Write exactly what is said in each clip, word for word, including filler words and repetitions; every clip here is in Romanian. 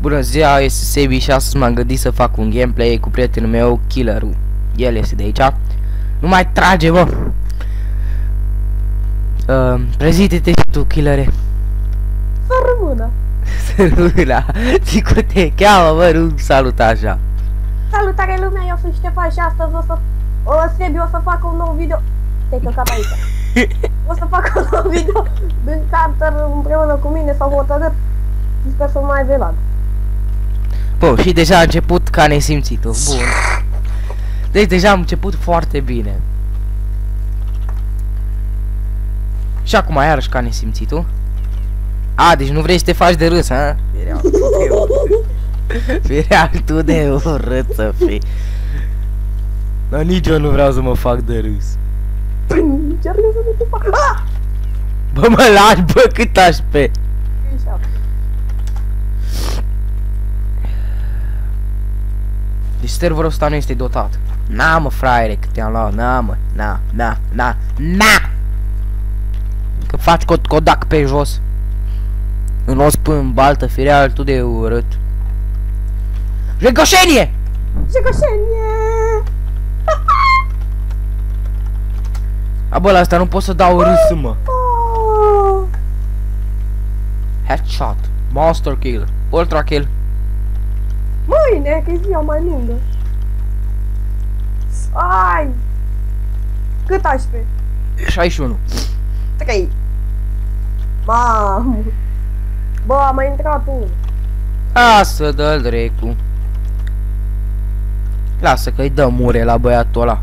Bună ziua, este Sebi și astăzi m-am gândit să fac un gameplay cu prietenul meu, Killerul. El este de aici. Nu mai trage, bă! Uh, Prezinte-te și tu, Killere. Sărmână. Sărmâna. Zic cum te cheamă, bă, nu saluta așa. Salutare lumea, eu sunt Ștefan și astăzi o să... O, Sebi, o să fac un nou video. Te-ai căcat aici. O să fac un nou video din Counter împreună cu mine, s-au hotărât. Și sper să nu mai velag. Bă, și deja a început ca nesimțitul. Bun. Deci deja am început foarte bine. Și acum iarăși ca nesimțitul. A, deci nu vrei să te faci de râs, ha? Firea tu de urât să fii. Dar nici eu nu vreau să mă fac de râs. Încearcă să nu te fac. Ah! Bă, mă lași, bă, cât aș pe. Deci serverul ăsta nu este dotat. Na, mă, fraiere, că te-am luat, na, mă, na, na, na, na. Că faci cod codac pe jos. În os până în baltă, firea tu de urât. Jegoșenie! Jegoșenie! A, bă, la asta nu pot să dau râs, mă. Oh. Headshot, monster kill, ultra kill. Mâine, că-i ziua mai lungă. Ai! Cât aș pe? șaizeci și unu. Trei. Mamă! Bă, am mai intrat unul. Lasă, dă-l drecu. Lasă că-i dă mure la băiatul ăla.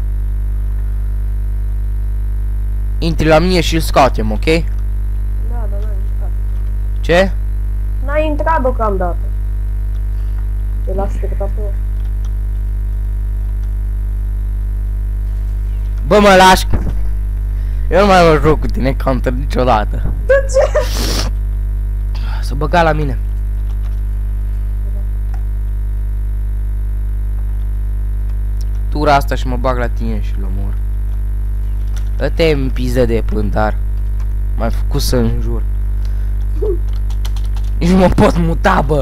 Intri la mine și-l scoatem, ok? Da, da, n-a intrat. Ce? N-a intrat deocamdată. Te las spectator. Bă, mă lași. Eu nu mai mă joc cu tine Counter niciodată. De ce? Să băga la mine. Tura asta și mă bag la tine și-l omor. Dă-te în piză de pântar. M-ai făcut să înjur. Nici nu mă pot muta, bă.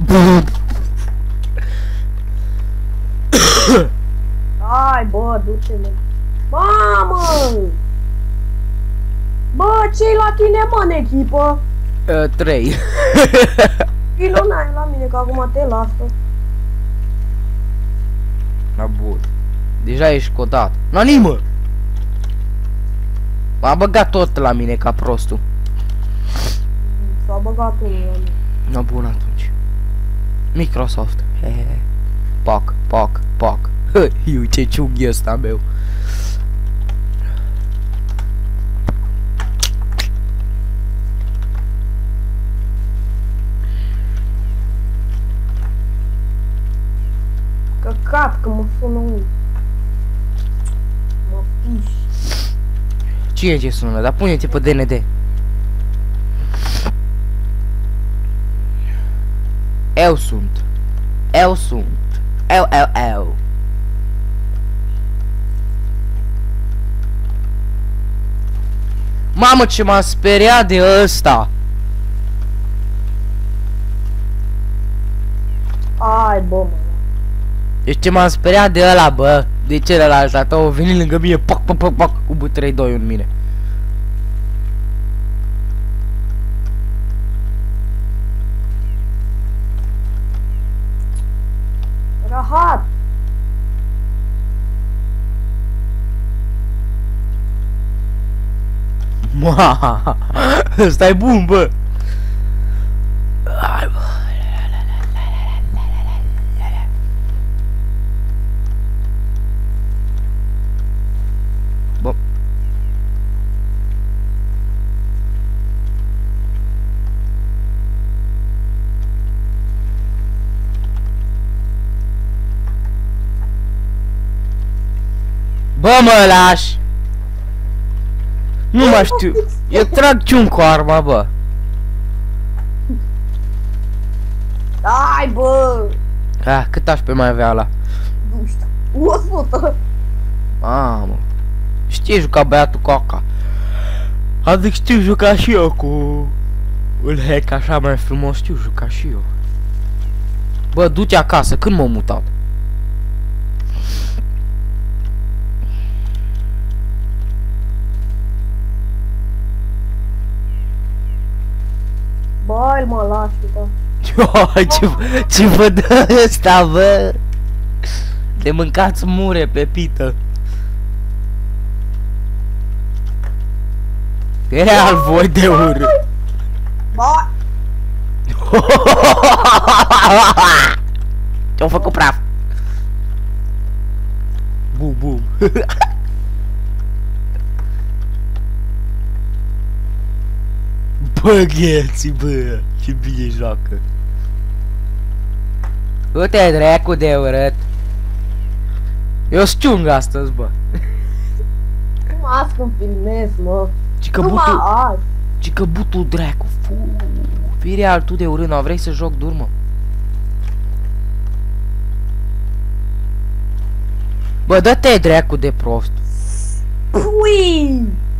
Hai, bă, du-te, mă. Mamă! Bă, ce-i la tine, mă, în echipă? Uh, trei. Kilo n-ai la mine, că acum te lasă. La bun. Deja ești codat. Nani, mă! M-a băgat tot la mine ca prostul. S-a băgat unul la mine. Na bun atunci. Microsoft. Hehehe. Poc, poc, poc. Iu, ce ciunghi e ăsta meu. Căcat, că mă sună unul. Mă piși. Cine ce sună? Dar pune-te pe D N D. Eu sunt. Eu sunt. Eu, eu, eu. Mamă, ce m-a speriat de ăsta. Ai, bă, mă. Deci ce m-am speriat de ăla, bă. De celălalt ăsta, o venit lângă mine, poc, poc, poc, poc, cu B trei doi în mine. Rahat. Maa, ăsta e bun, bă. Hai, bă. Bă. Bă, mă lași. Nu mai știu. Eu trag ciun cu arma, bă. Ai, bă. Ah, cât aș pe mai avea ăla? Nu știu. o sută. Mamă. Știi juca băiatul Coca. Adică știu juca și eu cu un hack așa mai frumos, știu juca și eu. Bă, du-te acasă, când m-am mutat? Bă, îl mă lași, bă. ce, ce vă dă ăsta, bă? De mâncați mure pe pită. E real voi de urât. Bă! Ce-au făcut praf? Bum, bum. Bă, gheții, bă, ce bine joacă. Du-te, dracu de urât. Eu știung astăzi, bă. Nu azi când filmez, mă. Cică Numai butul, azi. cică butul dracu. Fu, fii real tu de urât, nu vrei să joc dur, mă? Bă, dă-te dracu de prost. Pui!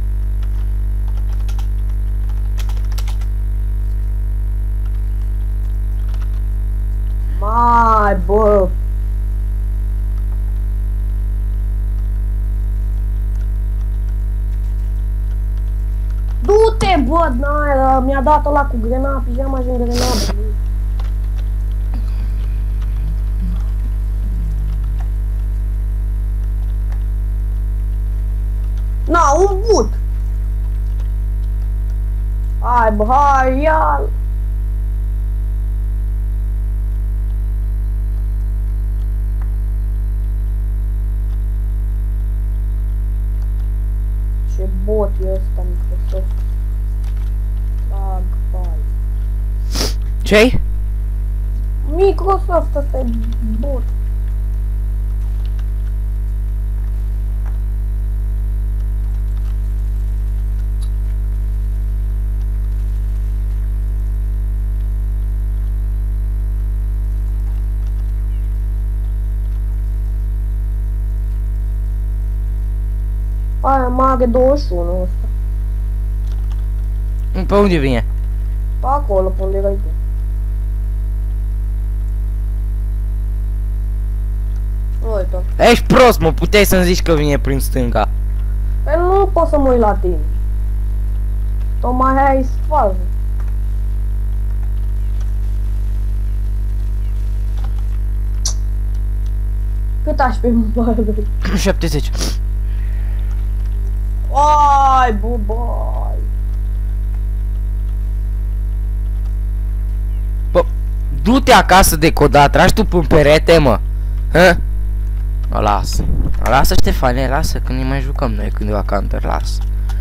Mai, bă! Du-te, bă, n-ai, mi-a dat ăla cu grenada, pijama și în grenada. Na, un but! Hai, bă, hai, ia-l! Ce bot e ăsta, Microsoft? Lag, fai. Ce-i? Microsoft, ăsta e bot. Aia mare douăzeci și unu ăsta. Pe unde vine? Pe acolo, pe unde erai tu. Uite. Ești prost, mă, puteai să-mi zici că vine prin stânga. Păi nu pot să mă uit la tine. Tocmai aia e fază. Cât aș pe mare? șaptezeci. Ai, bubai. Bă, du-te acasă de codat, tragi tu pe perete, mă. Hă? O lasă. O lasă, Ștefane, lasă, când ne mai jucăm noi cândva Counter, lasă.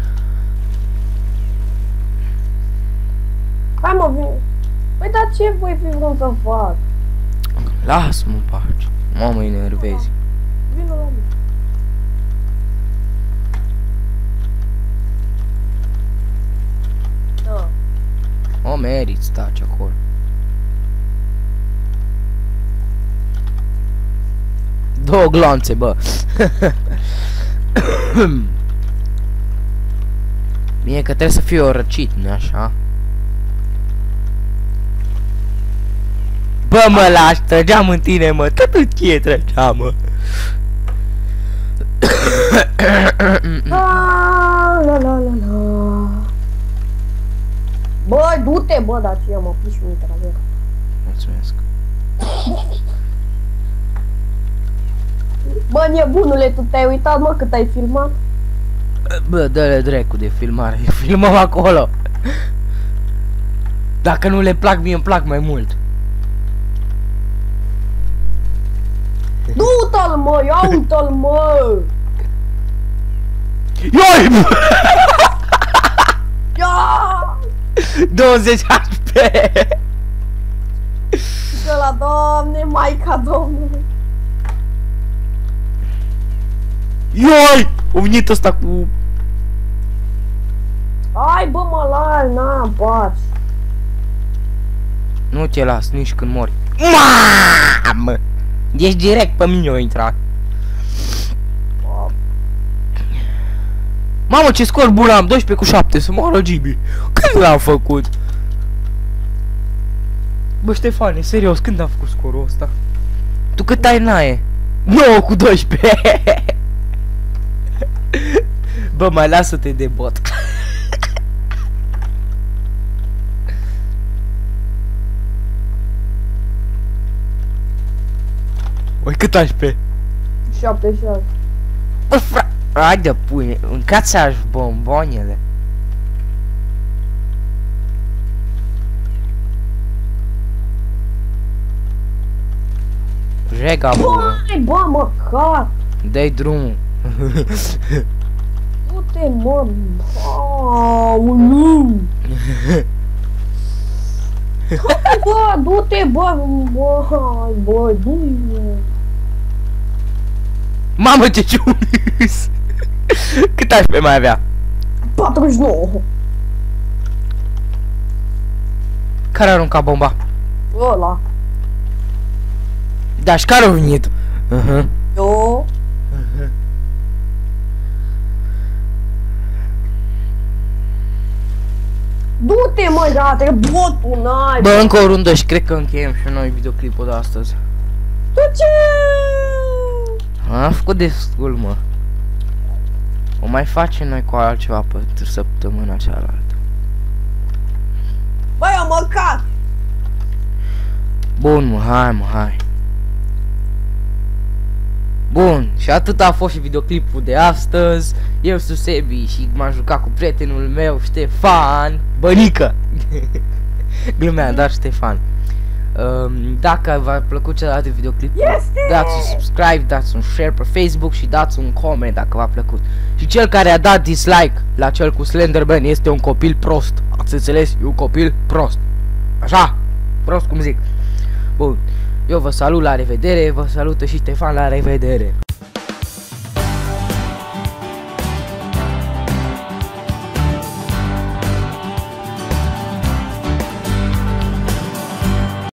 Hai mă, vine. Păi dar ce voi fi vrut să fac? Lasă-mă în pace. Mamă, îi nervezi. Vină la mine. Da. O meriți, taci acolo. Două glanțe, bă. Bine că trebuie să fiu răcit, nu așa? Bă, mă lași, trăgeam în tine, mă. Tot în chie trăgeam, mă. La la la la la. Bă, du-te, bă, dar ce mă piși un traver. Mulțumesc. Bă, nebunule, tu te-ai uitat, mă, cât ai filmat? Bă, dă-le dracu de filmare. Filmăm acolo. Dacă nu le plac, mie îmi plac mai mult. Du-te-l, mă, ia uite-l, mă! Ioi! Ia! douăzeci H P. Și la Doamne, Maica Domnului. Ioi! A venit ăsta cu... Hai, bă, mă, la, na, baci. Nu te las nici când mori. Mamă! Deci direct pe mine a intrat. Mamă, ce scor bun am, doisprezece cu șapte, să moară Gibi. Când l-am făcut? Bă, Ștefane, serios, când a făcut scorul ăsta? Tu cât ai, Nae? nouă cu doisprezece. Bă, mai lasă-te de bot. Oi, cât ai pe? șaptezeci și șase. Bă, fra... Haide, pui, încați-aș bomboanele. Rega, bă. Băi, bă, măcar! Dă-i drumul. Du-te, mă! Aoleu! Hai, bă, du-te, bă! Bă, bă, du-te! Mamă, ce ciunis! Cât aș pe mai avea? patruzeci și nouă! Care a aruncat bomba? Ăla! Da, și care a venit? Uh-huh. Eu? Uh-huh. Du-te, mă, gata, botul, n-ai! Bă, încă o rundă și cred că încheiem și noi videoclipul de astăzi. Tu ce? Am făcut destul, mă. O mai facem noi cu altceva pe săptămâna cealaltă. Băi, am măcat! Bun, mă, hai, mă, hai. Bun, și atât a fost și videoclipul de astăzi. Eu sunt Sebi și m-am jucat cu prietenul meu, Ștefan Bănică. Glumeam, dar Ștefan. Um, dacă v-a plăcut celălalt videoclip, dați un subscribe, dați un share pe Facebook și dați un comment dacă v-a plăcut. Și cel care a dat dislike la cel cu Slenderman este un copil prost. Ați înțeles? E un copil prost. Așa, prost cum zic. Bun, eu vă salut, la revedere, vă salută și Ștefan, la revedere.